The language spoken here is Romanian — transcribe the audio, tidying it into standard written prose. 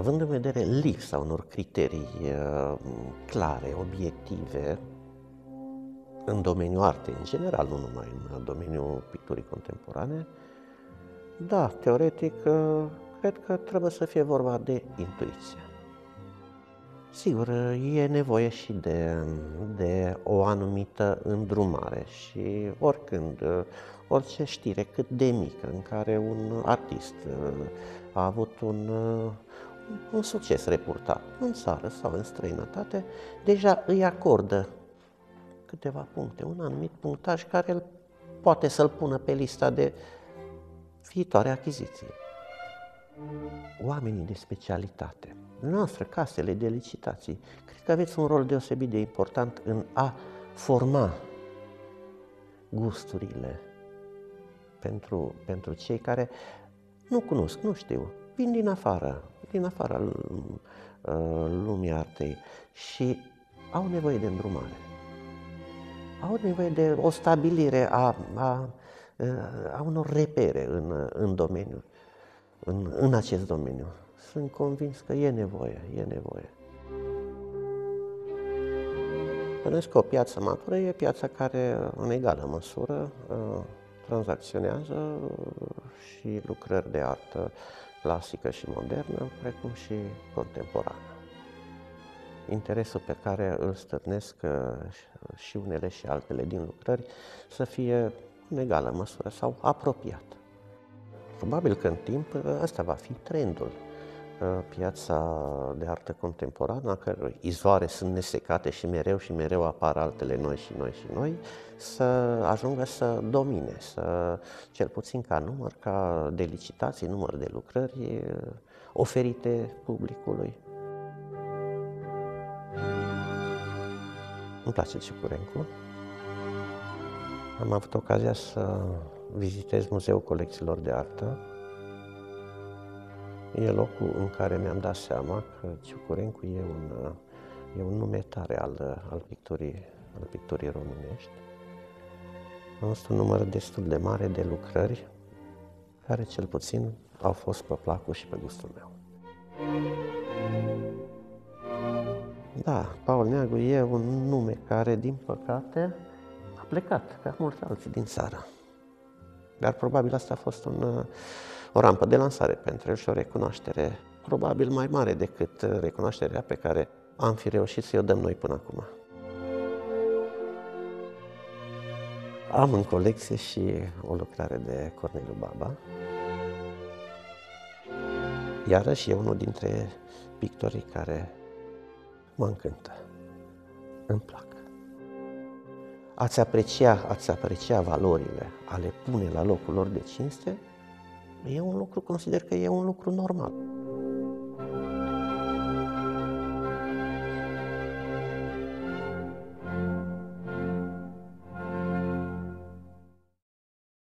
Având în vedere lipsa unor criterii clare, obiective, în domeniul artei, în general, nu numai în domeniul picturii contemporane, da, teoretic, cred că trebuie să fie vorba de intuiție. Sigur, e nevoie și de o anumită îndrumare și oricând, orice știre cât de mică în care un artist a avut un succes reportat în țară sau în străinătate, deja îi acordă câteva puncte, un anumit punctaj care el poate să-l pună pe lista de viitoare achiziții. Oamenii de specialitate, noastre, casele de licitații, cred că aveți un rol deosebit de important în a forma gusturile pentru cei care nu cunosc, nu știu, vin din afara lumii artei și au nevoie de îndrumare. Au nevoie de o stabilire a unor repere în domeniu, în acest domeniu. Sunt convins că e nevoie. Bănuiesc că o piață matură e piața care, în egală măsură, tranzacționează și lucrări de artă clasică și modernă, precum și contemporană. Interesul pe care îl stârnesc și unele și altele din lucrări să fie în egală măsură sau apropiat. Probabil că în timp ăsta va fi trendul. Piața de artă contemporană, a cărui izvoare sunt nesecate și mereu apar altele noi, să ajungă să domine, cel puțin ca număr, ca de licitații, număr de lucrări oferite publicului. Îmi place Ciucurencu. Am avut ocazia să vizitez Muzeul Colecțiilor de Artă. E locul în care mi-am dat seama că Ciucurencu e un nume tare al picturii românești. Am văzut un număr destul de mare de lucrări care cel puțin au fost pe placul și pe gustul meu. Da, Paul Neagu e un nume care, din păcate, a plecat, ca mulți alții din țară. Dar probabil asta a fost o rampă de lansare pentru el și o recunoaștere probabil mai mare decât recunoașterea pe care am fi reușit să-i o dăm noi până acum. Am în colecție și o lucrare de Corneliu Baba. Iarăși e unul dintre pictorii care mă încântă, îmi plac. Ați aprecia valorile, a le pune la locul lor de cinste, consider că e un lucru normal.